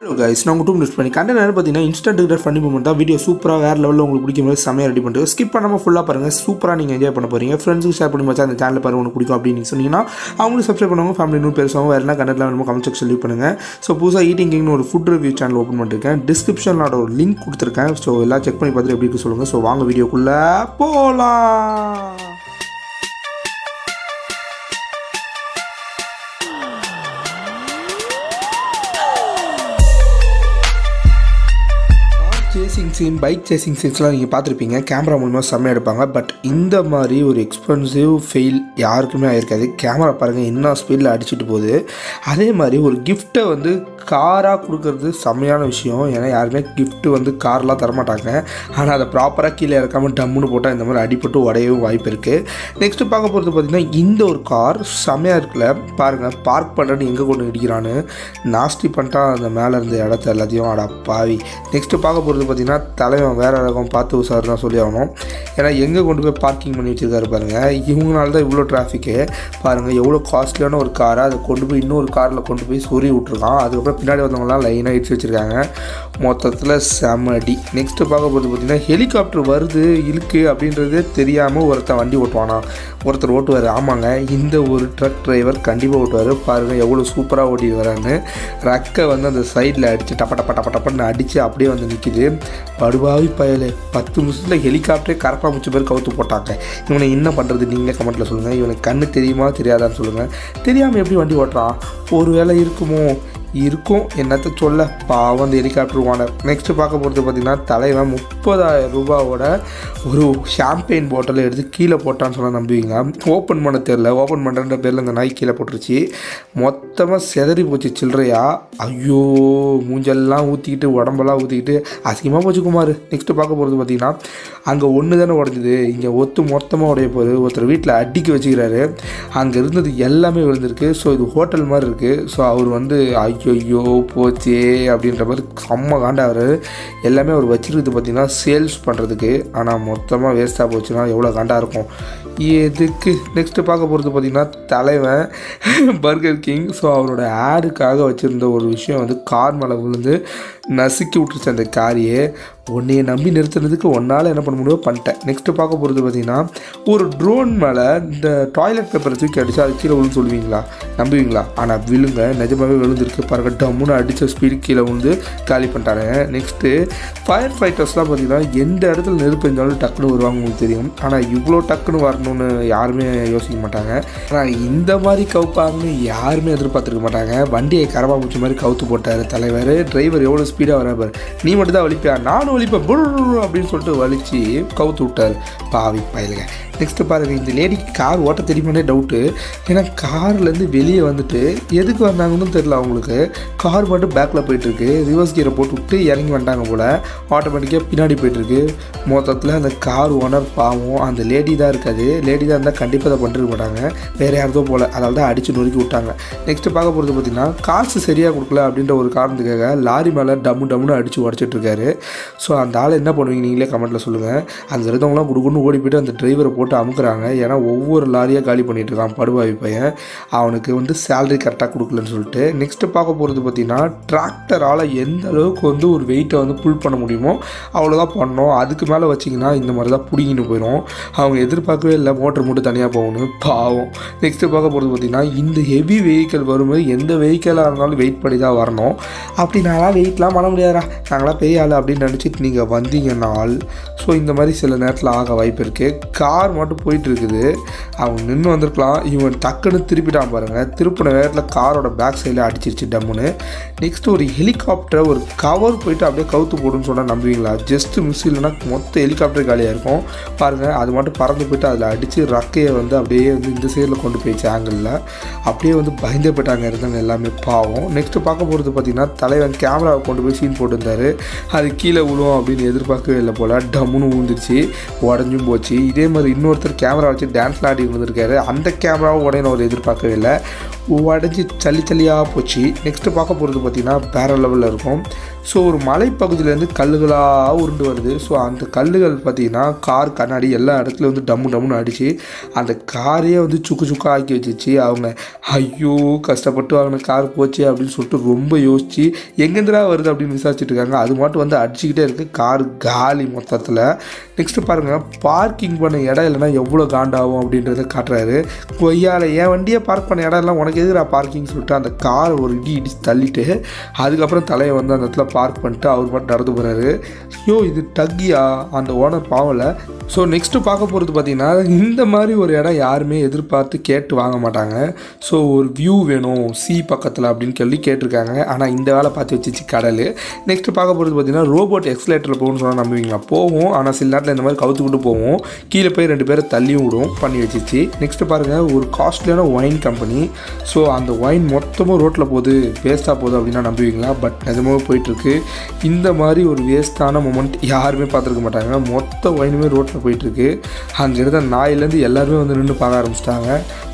Hello guys, நான் உங்க 2 minutes பண்ணி கண்டென்ட் என்ன பார்த்தீங்கன்னா இன்ஸ்டன்ட் டிகிரேட் பண்ணி மூமெண்ட் தான். வீடியோ சூப்பராக வேறு லெவலில் உங்களுக்கு பிடிக்கும் போது செமையாக ரெடி பண்ணிட்டு ஸ்கிப் பண்ணாமல் ஃபுல்லாக பாருங்கள். சூப்பராக நீங்கள் என்ஜாய் பண்ண போகிறீங்க. ஃப்ரெண்ட்ஸுக்கு ஷேர் பண்ணி வச்சா அந்த சேனல் பாருங்க உங்களுக்கு பிடிக்கும் அப்படின்னு சொன்னீங்கன்னா அவங்களுக்கு சப்ஸ்கிரைப் பண்ணுவாங்க. ஃபேமிலி இன்னும் பேசுவாங்க. வேறு என்ன கண்டென்ட்லாம் வேணுமோ கமெண்ட் செக்ஷன் லீவ் பண்ணுங்கள். ஸோ புதுசாக ஈட்டிங் கிங்னு ஒரு ஃபுட் ரிவ்யூ சேனல் ஓப்பன் பண்ணிருக்கேன். டிஸ்கிரிப்ஷனில் ஒரு லிங்க் கொடுத்துருக்கேன். ஸோ எல்லாம் செக் பண்ணி பார்த்துட்டு எப்படி இருக்கு சொல்லுங்கள். ஸோ வாங்க வீடியோக்குள்ளே போகலாம். சேசிங் சீன், பைக் சேசிங் சீன்ஸ்லாம் நீங்கள் பார்த்துருப்பீங்க. கேமரா மூலமாக செம்மையாக எடுப்பாங்க. பட் இந்த மாதிரி ஒரு எக்ஸ்பென்சிவ் ஃபெயில் யாருக்குமே ஆகிருக்காது. கேமரா பாருங்கள் என்ன ஸ்பீடில் அடிச்சுட்டு போகுது. அதே மாதிரி ஒரு கிஃப்ட்டை வந்து காராக கொடுக்கறது செம்மையான விஷயம். ஏன்னா யாருமே கிஃப்ட்டு வந்து கார்லாம் தரமாட்டாங்க. ஆனால் அதை ப்ராப்பராக கீழே இறக்காமல் டம்முன்னு போட்டால் இந்த மாதிரி அடிப்பட்டு உடையவும் வாய்ப்பு இருக்குது. நெக்ஸ்ட்டு பார்க்க போகிறது பார்த்திங்கன்னா இந்த ஒரு கார் செம்மையாக இருக்குல்ல பாருங்கள். பார்க் பண்ணுறது எங்கே கொண்டு இடிக்கிறான்னு நாஸ்டி பண்ணிட்டா அந்த மேலே இருந்த இடத்த எல்லாத்தையும் அட பாவி. நெக்ஸ்ட்டு பார்க்க போகிறது பார்த்திங்கன்னா தலைவன் வேறு ரகம் பார்த்து உசார் தான் சொல்லி ஆகணும். ஏன்னா எங்கே கொண்டு போய் பார்க்கிங் பண்ணி வச்சுருக்காரு பாருங்கள். இவங்களால தான் இவ்வளோ டிராஃபிக்கு பாருங்கள். எவ்வளோ காஸ்ட்லியான ஒரு காரை அதை கொண்டு போய் இன்னொரு காரில் கொண்டு போய் சொறி விட்ருக்கான். அதுக்கப்புறம் பின்னாடி வந்தவங்களாம் லைனாக இடிச்சு வச்சுருக்காங்க. மொத்தத்தில் செமடி. நெக்ஸ்ட்டு பார்க்க போகிறது பார்த்திங்கன்னா ஹெலிகாப்டர் வருது இருக்கு அப்படின்றதே தெரியாமல் ஒருத்தர் வண்டி ஓட்டுவானா. ஒருத்தர் ஓட்டுவார். ஆமாங்க, இந்த ஒரு ட்ரக் டிரைவர் கண்டிப்பாக ஓட்டுவார். பாருங்கள் எவ்வளோ சூப்பராக ஓட்டிட்டு வரான்னு. ரக்கை வந்து அந்த சைடில் அடித்து டப்பன்னு அடித்து அப்படியே வந்து நிற்கிது. படுபாவி பயலே 10 நிமிஷத்தில் ஹெலிகாப்டரே கரப்பா முச்சு பேர் கவுத்து போட்டாங்க. இவனை என்ன பண்ணுறது நீங்களே கமெண்ட்டில் சொல்லுங்கள். இவனுக்கு கண்ணு தெரியுமா தெரியாதான்னு சொல்லுங்கள். தெரியாமல் எப்படி வண்டி ஓட்டுறான்? ஒரு வேளை இருக்குமோ? இருக்கும், என்னத்தை சொல்ல. பாவம் அந்த ஹெலிகாப்டர் ஓனர். நெக்ஸ்ட்டு பார்க்க போகிறது பார்த்திங்கன்னா தலைவன் 30,000 ரூபாவோட ஒரு ஷாம்பெயின் பாட்டில் எடுத்து கீழே போட்டான்னு சொன்னால் நம்புவீங்க. ஓப்பன் பண்ண தெரில. ஓப்பன் பண்ணுற பேரில் அந்த நாய் கீழே போட்டுருச்சு. மொத்தமாக செதறி போச்சு சில்லறையா. ஐயோ, மூஞ்செல்லாம் ஊற்றிக்கிட்டு உடம்பெல்லாம் ஊற்றிக்கிட்டு அசிங்கமாக போச்சு குமார். நெக்ஸ்ட்டு பார்க்க போகிறது பார்த்திங்கன்னா அங்கே ஒன்று தானே உடஞ்சிது, இங்கே மொத்தமாக உடைய போகுது. ஒருத்தர் வீட்டில் அடிக்க வச்சுக்கிறாரு. அங்கே இருந்தது எல்லாமே விழுந்திருக்கு. ஸோ இது ஹோட்டல் மாதிரி இருக்குது. ஸோ அவர் வந்து ஐயோ போச்சே அப்படின்ற மாதிரி செம்ம காண்டாகிறாரு. எல்லாமே அவர் வச்சுருக்குது பார்த்திங்கன்னா சேல்ஸ் பண்ணுறதுக்கு. ஆனால் மொத்தமாக வேஸ்ட்டாக போச்சுன்னா எவ்வளோ காண்டாக இருக்கும் எதுக்கு. நெக்ஸ்ட்டு பார்க்க போகிறது பார்த்திங்கன்னா தலைவன் பர்கர் கிங். ஸோ அவரோட ஆடுக்காக வச்சுருந்த ஒரு விஷயம் வந்து கார் மேலே விழுந்து நசுக்கி விட்டுருச்சு அந்த காரியே. உன்னையை நம்பி நிறுத்துறதுக்கு ஒன்றால் என்ன பண்ண முடியும் பண்ணிட்டேன். நெக்ஸ்ட்டு பார்க்க போகிறது பார்த்திங்கன்னா ஒரு ட்ரோன் மேலே இந்த டாய்லெட் பேப்பரை தூக்கி அடித்து அது கீழே விழுந்து சொல்லுவீங்களா? நம்புவீங்களா? ஆனால் விழுங்க, நிஜமாகவே விழுந்திருக்கு பாருங்க. டம்முன்னு அடித்த ஸ்பீடு கீழே விழுந்து காலி பண்ணிட்டாங்க. நெக்ஸ்ட்டு ஃபயர் ஃபைட்டர்ஸ்லாம் பார்த்திங்கன்னா எந்த இடத்துல நெருப்பு இருந்தாலும் டக்குன்னு வருவாங்க உங்களுக்கு தெரியும். ஆனால் இவ்வளோ டக்குன்னு வரணும்னு யாருமே யோசிக்க மாட்டாங்க. ஆனால் இந்த மாதிரி கவுப்பாங்கன்னு யாருமே எதிர்பார்த்துருக்க மாட்டாங்க. வண்டியை கரவா முடிச்ச மாதிரி கவுத்து போட்டார் தலைவர். டிரைவர் எவ்வளோ ஸ்பீடாக வராப்பார். நீ மட்டும் தான் வலிப்பியா, நானும் வலிப்பேன் அப்படின்னு சொல்லிட்டு வலிச்சு கவுத்து விட்டார். பாவி பயலுங்க. நெக்ஸ்ட்டு பாருங்கள், இந்த லேடிக்கு கார் ஓட்ட தெரியுமானே டவுட்டு. ஏன்னா கார்லேருந்து வெளியே வந்துட்டு எதுக்கு வந்தாங்கன்னு தெரில அவங்களுக்கு. கார் மட்டும் பேக்கில் போயிட்டுருக்கு. ரிவர்ஸ் கியரை போட்டு விட்டு இறங்கி வந்துட்டாங்க போல். ஆட்டோமேட்டிக்காக பின்னாடி போயிட்டுருக்கு. மொத்தத்தில் அந்த கார் ஓனர் பாவம். அந்த லேடி தான் இருக்காது. லேடி தான் இருந்தால் கண்டிப்பாக அதை பண்ணிருக்க மாட்டாங்க. வேறு யாரதோ போல். அதனால தான் அடித்து நொறுக்கி விட்டாங்க. நெக்ஸ்ட்டு பார்க்க போகிறது பார்த்திங்கன்னா காசு சரியாக கொடுக்கல அப்படின்ற ஒரு காரணத்துக்காக லாரி மேலே டம்முன்னு அடித்து உடச்சிட்ருக்காரு. ஸோ அந்த ஆள் என்ன பண்ணுவீங்க நீங்களே கமெண்ட்டில் சொல்லுங்கள். அந்த இருந்தவங்களாம் கொடுக்குன்னு ஓடி போய்ட்டு அந்த டிரைவரை போட்டு அமுக்குறாங்க. ஏன்னா ஒவ்வொரு லாரியாக காலி பண்ணிட்டு இருக்கான் படுவாவி பையன். அவனுக்கு வந்து சேலரி கரெக்டாக கொடுக்கலன்னு சொல்லிட்டு. நெக்ஸ்ட்டு பார்க்க போகிறது பார்த்திங்கன்னா டிராக்டரால் எந்த அளவுக்கு வந்து ஒரு வெயிட்டை வந்து புல் பண்ண முடியுமோ அவ்வளோதான் பண்ணோம். அதுக்கு மேலே வச்சிங்கன்னா இந்த மாதிரி தான் பிடிங்கின்னு போயிடும். அவங்க எதிர்பார்க்கவே இல்லை மோட்டர் மட்டும் தனியாக போகணும் பாவம். நெக்ஸ்ட்டு பார்க்க போகிறது பார்த்திங்கன்னா இந்த ஹெவி வெஹிக்கிள் வரும்போது எந்த வெஹிக்கிளாக இருந்தாலும் வெயிட் பண்ணி தான் வரணும். அப்படி நான்லாம் வெயிட்லாம் பண்ண முடியாதா, நாங்களாம் பெரிய ஆள் அப்படின்னு நினச்சிட்டு நீங்கள் வந்தீங்கன்னால் ஸோ இந்த மாதிரி சில நேரத்தில் ஆக வாய்ப்பு இருக்குது. கார் மட்டும் போயிட்டு இருக்குது. அவங்க நின்று வந்திருக்கலாம். இவன் டக்குன்னு திருப்பிட்டான் பாருங்கள். திருப்பின வேகத்தில் காரோட பேக் சைடில் அடிச்சிருச்சு டம்முன்னு. நெக்ஸ்ட்டு ஒரு ஹெலிகாப்டரை ஒரு கவர் போயிட்டு அப்படியே கவுத்து போடுன்னு சொன்னால் நம்புவீங்களா? ஜஸ்ட்டு மிஸ் இல்லைன்னா மொத்த ஹெலிகாப்டர் காலியாக இருக்கும் பாருங்கள். அது மட்டும் பறந்து போயிட்டு அதில் அடித்து ரக்கையை வந்து அப்படியே வந்து இந்த சைடில் கொண்டு போயிடுச்சு ஆங்கிளில். அப்படியே வந்து பயந்தே போயிட்டாங்க இருந்தாங்க எல்லாமே பாவம். நெக்ஸ்ட்டு பார்க்க போகிறது பார்த்திங்கன்னா தலைவன் கேமராவை கொண்டு போய் சீன் போட்டுருந்தாரு. அது கீழே விழுவும் அப்படின்னு எதிர்பார்க்கவே இல்லை போல். டம்முன்னு விழுந்துருச்சு, உடஞ்சும் போச்சு. இதே மாதிரி இன்னொருத்தர் கேமரா வச்சு டான்ஸ்லாம் ஆடி இருந்திருக்காரு. அந்த கேமராவும் உடனே ஒரு எதிர்பார்க்கவே இல்லை. உடஞ்சி சல்லியாக போச்சு. நெக்ஸ்ட்டு பார்க்க போகிறது பார்த்திங்கன்னா வேறு லெவலில் இருக்கும். ஸோ ஒரு மலைப்பகுதியிலேருந்து கல்லுகளாக உருண்டு வருது. ஸோ அந்த கல்லுகள் பார்த்திங்கன்னா கார் கண்ணாடி எல்லா இடத்துலையும் வந்து டம்முன்னு அடித்து அந்த காரையே வந்து சுக்கு ஆக்கி வச்சிச்சு. அவங்க ஐயோ கஷ்டப்பட்டு வாங்கின கார் போச்சு அப்படின்னு சொல்லிட்டு ரொம்ப யோசித்து எங்கேருந்துடா வருது அப்படின்னு விசாரிச்சுட்டு இருக்காங்க. அது மட்டும் வந்து அடிச்சுக்கிட்டே இருக்குது. கார் காலி மொத்தத்தில். நெக்ஸ்ட்டு பாருங்கள், பார்க்கிங் பண்ண இடம் இல்லைன்னா எவ்வளோ காண்டாகும் அப்படின்றத காட்டுறாரு. கொய்யால் என் வண்டியை பார்க் பண்ண இடம் எல்லாம் உனக்கு எதுக்குடா பார்க்கிங் சொல்லிட்டு அந்த காரை ஒரு இடிச்சு தள்ளிட்டு அதுக்கப்புறம் தலையை வந்து அந்த இடத்துல பார்க் பண்ணிட்டு அவர் மட்டும் நடந்து போகிறாரு. ஐயோ இது டக்கியா, அந்த ஓனர் பாவலை. ஸோ நெக்ஸ்ட்டு பார்க்க போகிறது பார்த்திங்கன்னா, இந்த மாதிரி ஒரு இடம் யாருமே எதிர்பார்த்து கேட்டு வாங்க மாட்டாங்க. ஸோ ஒரு வியூ வேணும் சி பக்கத்தில் அப்படின்னு சொல்லி கேட்டிருக்காங்க. ஆனால் இந்த வேலை பார்த்து வச்சிச்சு கடல். நெக்ஸ்ட்டு பார்க்க போகிறது பார்த்திங்கன்னா, ரோபோட் எக்ஸலேட்டரில் போகணும்னு சொன்னால் நம்புவீங்களா? போகும். ஆனால் சில நேரத்தில் இந்த மாதிரி கவுத்துக்கிட்டு போவோம், கீழே போய் 2 பேரை தள்ளியும் விடும், பண்ணி வச்சிச்சு. நெக்ஸ்ட்டு பாருங்கள், ஒரு காஸ்ட்லியான ஒயின் கம்பெனி. ஸோ அந்த ஒயின் மொத்தமும் ரோட்டில் போகுது, வேஸ்ட்டாக போகுது அப்படின்னா நம்புவீங்களா? பட் நிஜமாக போயிட்டுருக்கு. இந்த மாதிரி ஒரு வேஸ்ட்டான மொமெண்ட் யாருமே பார்த்துருக்க மாட்டாங்க. மொத்த ஒயினுமே ரோட்டில் போயிட்டுருக்கு. அங்கே இருந்த நாயிலேருந்து எல்லாருமே வந்து நின்று பார்க்க ஆரம்பிச்சிட்டாங்க.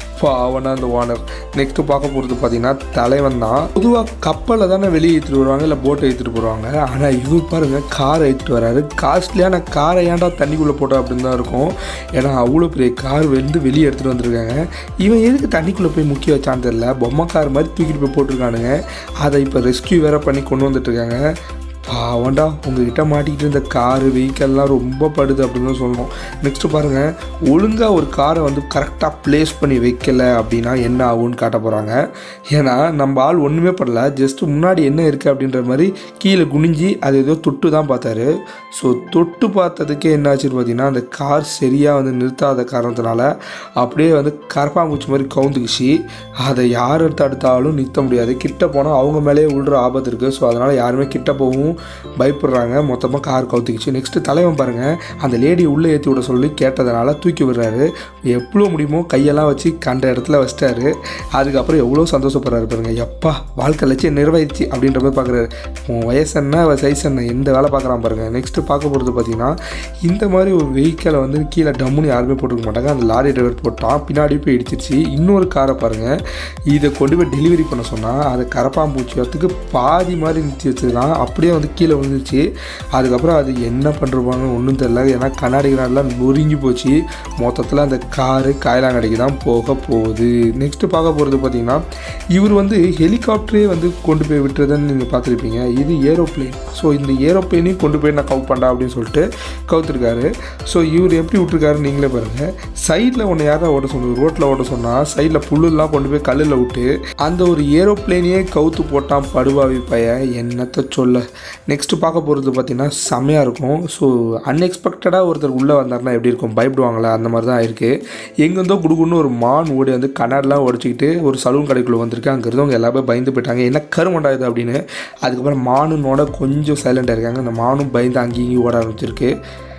அவனா அந்த ஓனர். நெக்ஸ்ட்டு பார்க்க போகிறது பார்த்திங்கன்னா, தலைவன் தான். பொதுவாக கப்பலில் தானே வெளியே ஏற்றிட்டு வருவாங்க, இல்லை போட்டை ஏற்றிட்டு போடுவாங்க. ஆனால் இவர் பாருங்கள், காரை ஏற்றிட்டு வராரு. காஸ்ட்லியான காரை ஏன்டா தண்ணிக்குள்ளே போட்டோம் அப்படின்னு தான் இருக்கும். ஏன்னா அவ்வளோ பெரிய கார் வந்து வெளியே எடுத்துகிட்டு வந்திருக்காங்க. இவன் எதுக்கு தண்ணிக்குள்ளே போய் முக்கிய வச்சான்னு தெரியல. பொம்மை கார் மாதிரி தூக்கிட்டு போய் போட்டிருக்கானுங்க. அதை இப்போ ரெஸ்கியூ வேறு பண்ணி கொண்டு வந்துட்டுருக்காங்க. பாவண்டா, உங்ககிட்ட மாட்டிக்கிட்டு இருந்த காரு வெஹிக்கல்லாம் ரொம்ப படுது அப்படின்னு தான் சொல்லணும். நெக்ஸ்ட்டு பாருங்கள், ஒழுங்காக ஒரு காரை வந்து கரெக்டாக ப்ளேஸ் பண்ணி வைக்கலை அப்படின்னா என்ன ஆகும்னு காட்ட போகிறாங்க. ஏன்னா நம்ம ஆள் ஒன்றுமே பண்ணல, ஜஸ்ட்டு முன்னாடி என்ன இருக்குது அப்படின்ற மாதிரி கீழே குனிஞ்சி அது ஏதோ தொட்டு தான் பார்த்தாரு. ஸோ தொட்டு பார்த்ததுக்கே என்ன ஆச்சுன்னு பார்த்தீங்கன்னா, அந்த கார் சரியாக வந்து நிறுத்தாத காரணத்தினால அப்படியே வந்து கரப்பாம்பூச்சி மாதிரி கவுந்துக்குச்சு. அதை யார் தடுத்தாலும் நிறுத்த முடியாது. கிட்ட போனால் அவங்க மேலேயே விழுற ஆபத்து இருக்குது. ஸோ அதனால் யாருமே கிட்ட போகவும் பயப்படுறாங்க. மொத்தமாக கார் கவுத்திக்கிச்சு. நெக்ஸ்ட்டு தலைவன் பாருங்கள், அந்த லேடியை உள்ளே ஏற்றி விட சொல்லி கேட்டதுனால தூக்கி விடுறாரு. எவ்வளோ முடியுமோ கையெல்லாம் வச்சு கண்ட இடத்துல வச்சிட்டாரு. அதுக்கப்புறம் எவ்வளோ சந்தோஷப்படுறாரு பாருங்கள். எப்பா வாழ்க்கை லட்சியம் நிறைவேறிச்சு அப்படின்ற மாதிரி பார்க்குறாரு. உன் வயசு என்ன சைஸ் என்ன எந்த வேலை பார்க்குறான் பாருங்கள். நெக்ஸ்ட்டு பார்க்க போகிறது பார்த்திங்கன்னா, இந்த மாதிரி ஒரு வெஹிக்கலை வந்து கீழே டம்முன்னு யாருமே போட்டுக்க மாட்டாங்க. அந்த லாரி டிரைவர் போட்டான், பின்னாடி போய் இடிச்சிருச்சு. இன்னொரு காரை பாருங்கள், இதை கொண்டு போய் டெலிவரி பண்ண சொன்னால் அதை கரப்பாம்பூச்சி வரத்துக்கு பாதி மாதிரி நிறுத்தி வச்சுருக்கான். அப்படியே வந்து கீழே விழுந்துச்சு. அதுக்கப்புறம் அது என்ன பண்ணுறாங்க ஒன்றும் தெரியல. ஏன்னா கண்ணாடிலாம் நொறுங்கி போச்சு. மொத்தத்தில் அந்த காரு காயலாங்கடைக்கு தான் போக போகுது. நெக்ஸ்ட்டு பார்க்க போகிறது பார்த்திங்கன்னா, இவர் வந்து ஹெலிகாப்டரே வந்து கொண்டு போய் விட்டுறதுன்னு நீங்கள் பார்த்துருப்பீங்க. இது ஏரோப்ளேன். ஸோ இந்த ஏரோப்ளேனையும் கொண்டு போய் நான் கவு பண்ணா அப்படின்னு சொல்லிட்டு கவுத்துருக்காரு. ஸோ இவர் எப்படி விட்டுருக்காருன்னு நீங்களே பாருங்கள். சைடில் ஒன்று யாராவது ஓட்ட சொன்னது, ரோட்டில் ஓட்ட சொன்னால் சைடில் புல்லுலாம் கொண்டு போய் கல்லில் விட்டு அந்த ஒரு ஏரோப்ளேனையே கவுத்து போட்டான் படுவாவி பையன். என்னத்தை சொல்ல. நெக்ஸ்ட்டு பார்க்க போகிறது பார்த்திங்கன்னா செம்மையாக இருக்கும். ஸோ அன்எக்ஸ்பெக்டடாக ஒருத்தர் உள்ளே வந்தார்னா எப்படி இருக்கும், பயப்படுவாங்களா? அந்த மாதிரி தான் இருக்குது. எங்கேருந்தோ குடுகுன்னு ஒரு மான் ஓடி வந்து கண்ணாடிலாம் உடச்சிக்கிட்டு ஒரு சலூன் கடைக்குள்ளே வந்திருக்கு. அங்கே இருந்தவங்க எல்லாமே பயந்து போயிட்டாங்க, என்ன கருமண்டா இது அப்படின்னு. அதுக்கப்புறம் மானுனோட கொஞ்சம் சைலண்டாக இருக்காங்க. அந்த மானும் பயந்து அங்கேயும் ஓட ஆரம்பிச்சிருக்கு.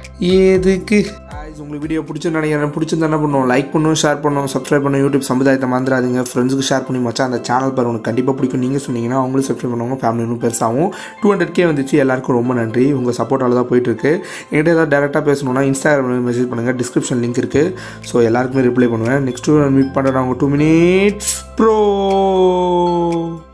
எதுக்கு உங்களுக்கு வீடியோ நினைக்கிறேன். பிடிச்சிருந்தா என்ன பண்ணுவோம், லைக் பண்ணுவோம், ஷேர் பண்ணுவோம், சப்ஸ்கிரைப் பண்ணுவோம். யூடியூப் சமுதாயத்தை மறந்துடாதீங்க. ஃப்ரெண்ட்ஸுக்கு ஷேர் பண்ணி மச்சா அந்த சேனல் பாரு உனக்கு கண்டிப்பாக பிடிக்கும் நீங்கள் சொன்னீங்கன்னா அவங்களும் சப்ஸ்கிரைப் பண்ணுவாங்க. ஃபேமிலி இன்னும் பெருசாகும். 200K வந்துச்சு. எல்லாருக்கும் ரொம்ப நன்றி. உங்கள் சப்போர்ட்டால் தான் போயிட்டுருக்கு. என்கிட்ட ஏதாவது டேரெக்டாக பேசணுன்னா இன்ஸ்டாகிராமில் மெசேஜ் பண்ணுங்கள், டிஸ்கிரிப்ஷன் லிங்க் இருக்குது. ஸோ எல்லாருக்குமே ரிப்ளை பண்ணுவேன். நெக்ஸ்ட்டு மீட் பண்ணுறேன். 2 minutes bro.